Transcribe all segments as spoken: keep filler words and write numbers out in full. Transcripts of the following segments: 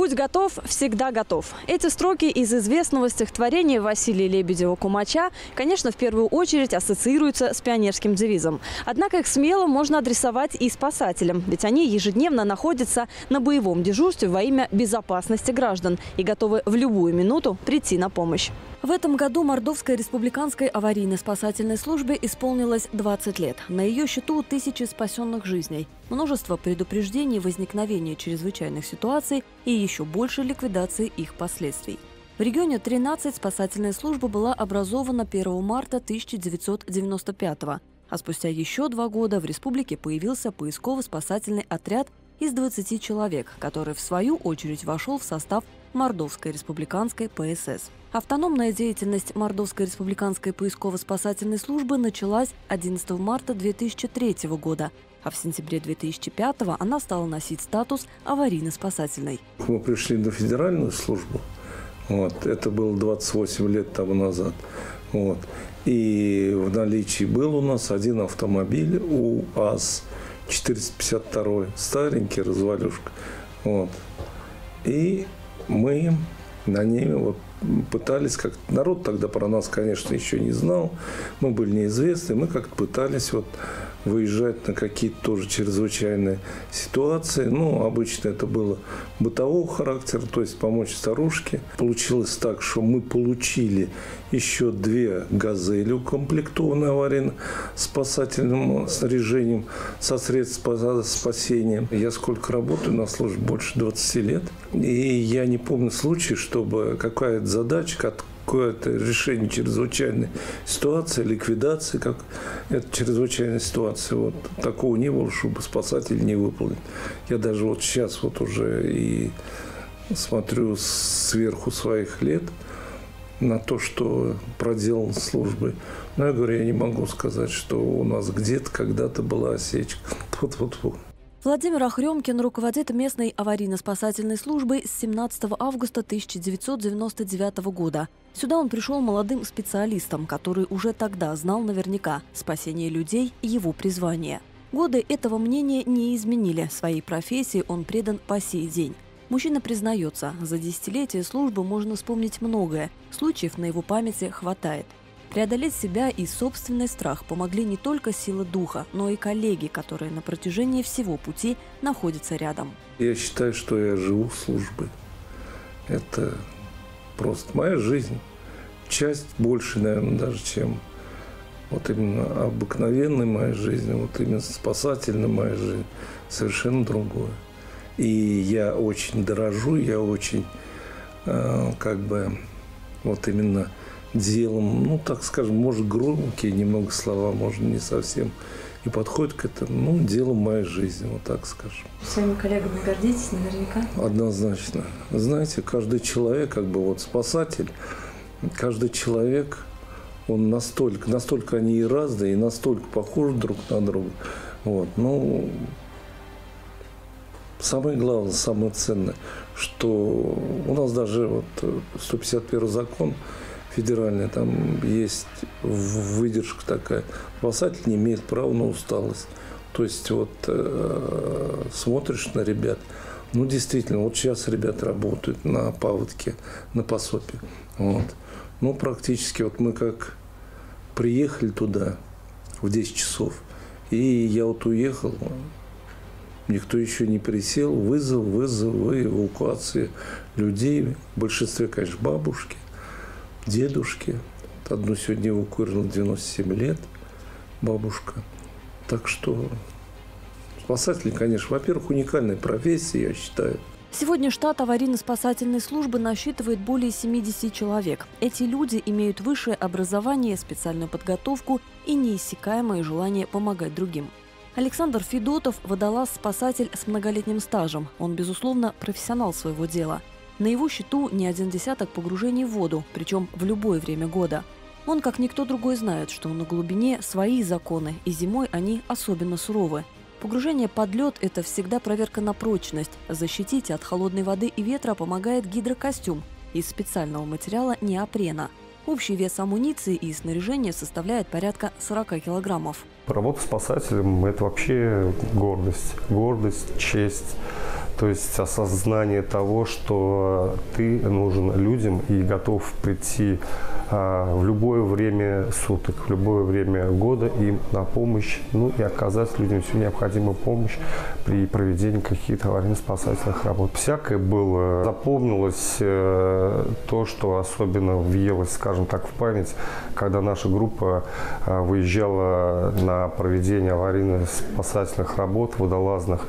«Будь готов, всегда готов». Эти строки из известного стихотворения Василия Лебедева-Кумача, конечно, в первую очередь ассоциируются с пионерским девизом. Однако их смело можно адресовать и спасателям, ведь они ежедневно находятся на боевом дежурстве во имя безопасности граждан и готовы в любую минуту прийти на помощь. В этом году Мордовской республиканской аварийно-спасательной службе исполнилось двадцать лет. На ее счету тысячи спасенных жизней, множество предупреждений возникновения чрезвычайных ситуаций и еще больше ликвидации их последствий. В регионе тринадцать спасательная служба была образована первого марта тысяча девятьсот девяносто пятого, а спустя еще два года в республике появился поисково-спасательный отряд из двадцати человек, который в свою очередь вошел в состав Мордовской республиканской ПСС. Автономная деятельность Мордовской республиканской поисково-спасательной службы началась одиннадцатого марта две тысячи третьего года, а в сентябре две тысячи пятого она стала носить статус аварийно-спасательной. Мы пришли на федеральную службу, вот, это было двадцать восемь лет тому назад, вот, и в наличии был у нас один автомобиль УАЗ четыреста пятьдесят два, старенький, развалюшка, вот, и мы на ней вот пытались, как народ тогда про нас, конечно, еще не знал, мы были неизвестны, мы как-то пытались вот выезжать на какие-то тоже чрезвычайные ситуации. Ну, обычно это было бытового характера, то есть помочь старушке. Получилось так, что мы получили еще две «Газели», укомплектованные аварийно-спасательным снаряжением со средств спасения. Я сколько работаю на службе, больше двадцати лет, и я не помню случая, чтобы какая-то задача, какое-то решение чрезвычайной ситуации, ликвидации, как это чрезвычайная ситуация, вот такого не было, чтобы спасатель не выполнил. Я даже вот сейчас вот уже и смотрю сверху своих лет на то, что проделано службой. Но я говорю, я не могу сказать, что у нас где-то когда-то была осечка. Вот-вот-вот. Владимир Охрёмкин руководит местной аварийно-спасательной службой с семнадцатого августа тысяча девятьсот девяносто девятого года. Сюда он пришел молодым специалистом, который уже тогда знал наверняка спасение людей – его призвание. Годы этого мнения не изменили. Своей профессии он предан по сей день. Мужчина признается, за десятилетия службы можно вспомнить многое. Случаев на его памяти хватает. Преодолеть себя и собственный страх помогли не только силы духа, но и коллеги, которые на протяжении всего пути находятся рядом. Я считаю, что я живу службой. Это просто моя жизнь. Часть больше, наверное, даже, чем вот именно обыкновенная моя жизнь, вот именно спасательная моя жизнь, совершенно другое. И я очень дорожу, я очень, э, как бы, вот именно делом, ну, так скажем, может, громкие немного слова, может, не совсем и подходит к этому, ну, делом моей жизни, вот так скажем. Своими коллегами гордитесь наверняка? Однозначно. Знаете, каждый человек, как бы вот спасатель, каждый человек, он настолько, настолько они и разные, и настолько похожи друг на друга. Вот, ну, самое главное, самое ценное, что у нас даже вот сто пятьдесят первый закон федеральный, там есть выдержка такая. Спасатель не имеет права на усталость. То есть вот э, смотришь на ребят, ну действительно, вот сейчас ребята работают на паводке, на посопе. Вот. Ну практически вот мы как приехали туда в десять часов, и я вот уехал, никто еще не присел, вызов, вызовы, эвакуации людей, в большинстве, конечно, бабушки, дедушки. Одну сегодня эвакуировала девяносто семь лет, бабушка. Так что спасатели, конечно, во-первых, уникальная профессия, я считаю. Сегодня штат аварийно-спасательной службы насчитывает более семидесяти человек. Эти люди имеют высшее образование, специальную подготовку и неиссякаемое желание помогать другим. Александр Федотов – водолаз-спасатель с многолетним стажем. Он, безусловно, профессионал своего дела. На его счету не один десяток погружений в воду, причем в любое время года. Он, как никто другой, знает, что на глубине свои законы, и зимой они особенно суровы. Погружение под лед – это всегда проверка на прочность. Защитить от холодной воды и ветра помогает гидрокостюм из специального материала неопрена. Общий вес амуниции и снаряжения составляет порядка сорока килограммов. Работа спасателем – это вообще гордость, гордость, честь. То есть осознание того, что ты нужен людям и готов прийти а, в любое время суток, в любое время года им на помощь, ну и оказать людям всю необходимую помощь при проведении каких-то аварийно-спасательных работ. Всякое было. Запомнилось э, то, что особенно въелось, скажем так, в память, когда наша группа э, выезжала на проведение аварийно-спасательных работ водолазных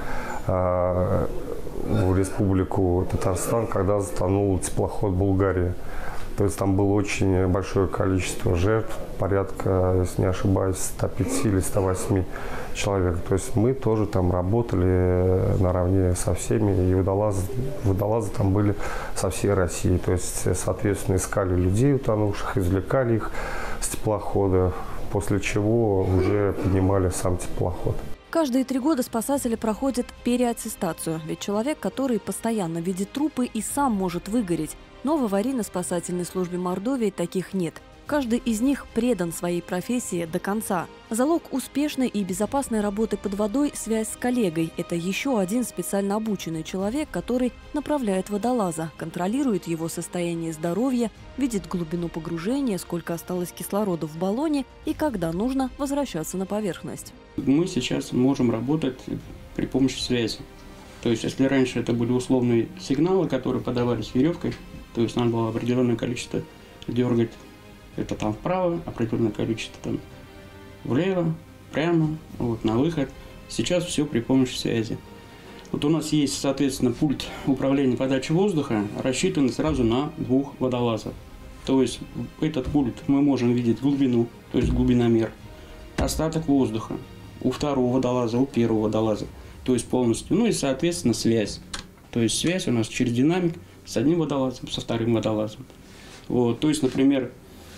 э, в Республику Татарстан, когда затонул теплоход «Булгария». То есть там было очень большое количество жертв, порядка, если не ошибаюсь, ста пяти или ста восьми человек. То есть мы тоже там работали наравне со всеми, и водолазы, водолазы там были со всей России. То есть, соответственно, искали людей утонувших, извлекали их с теплохода, после чего уже поднимали сам теплоход. Каждые три года спасатели проходят переаттестацию, ведь человек, который постоянно видит трупы, и сам может выгореть. Но в аварийно-спасательной службе Мордовии таких нет. Каждый из них предан своей профессии до конца. Залог успешной и безопасной работы под водой – связь с коллегой. Это еще один специально обученный человек, который направляет водолаза, контролирует его состояние здоровья, видит глубину погружения, сколько осталось кислорода в баллоне и когда нужно возвращаться на поверхность. Мы сейчас можем работать при помощи связи. То есть, если раньше это были условные сигналы, которые подавались веревкой, то есть надо было определенное количество дергать, это там вправо, определенное количество там влево, прямо, вот на выход. Сейчас все при помощи связи. Вот у нас есть, соответственно, пульт управления подачей воздуха, рассчитанный сразу на двух водолазов. То есть этот пульт мы можем видеть глубину, то есть глубиномер, остаток воздуха у второго водолаза, у первого водолаза, то есть полностью. Ну и, соответственно, связь. То есть связь у нас через динамик с одним водолазом, со вторым водолазом. Вот, то есть, например,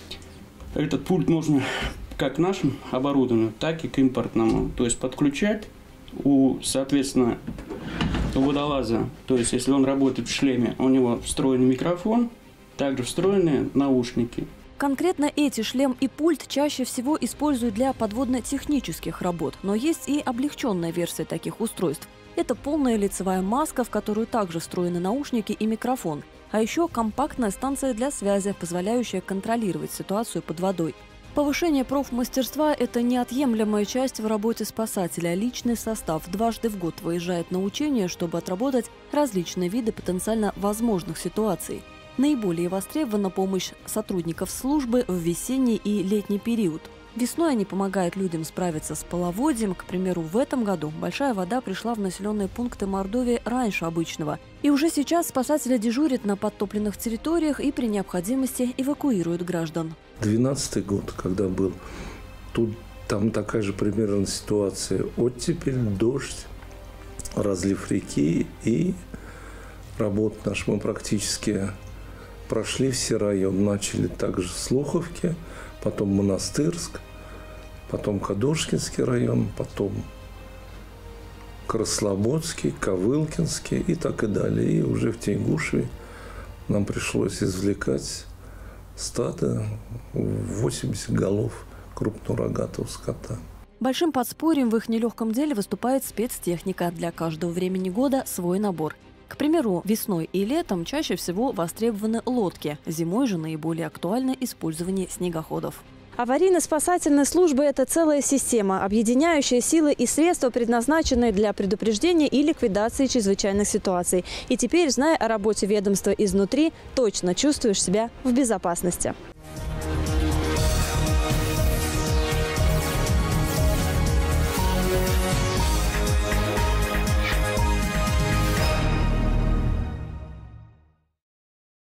этот пульт можно как к нашему оборудованию, так и к импортному. То есть подключать у, соответственно, у водолаза, то есть если он работает в шлеме, у него встроенный микрофон, также встроенные наушники. Конкретно эти шлем и пульт чаще всего используют для подводно-технических работ, но есть и облегченная версия таких устройств. Это полная лицевая маска, в которую также встроены наушники и микрофон. А еще компактная станция для связи, позволяющая контролировать ситуацию под водой. Повышение профмастерства – это неотъемлемая часть в работе спасателя. Личный состав дважды в год выезжает на учения, чтобы отработать различные виды потенциально возможных ситуаций. Наиболее востребована помощь сотрудников службы в весенний и летний период. Весной они помогают людям справиться с половодьем. К примеру, в этом году большая вода пришла в населенные пункты Мордовии раньше обычного. И уже сейчас спасатели дежурят на подтопленных территориях и при необходимости эвакуируют граждан. двенадцатый год, когда был, тут там такая же примерно ситуация. Оттепель, дождь, разлив реки и работа наша. Мы практически прошли все районы. Начали также с Луховки, потом Монастырск, потом Кадушкинский район, потом Краслободский, Ковылкинский и так и далее. И уже в Тенгушеве нам пришлось извлекать стадо восемьдесят голов крупного рогатого скота. Большим подспорьем в их нелегком деле выступает спецтехника. Для каждого времени года свой набор. К примеру, весной и летом чаще всего востребованы лодки. Зимой же наиболее актуально использование снегоходов. Аварийно-спасательная служба – это целая система, объединяющая силы и средства, предназначенные для предупреждения и ликвидации чрезвычайных ситуаций. И теперь, зная о работе ведомства изнутри, точно чувствуешь себя в безопасности.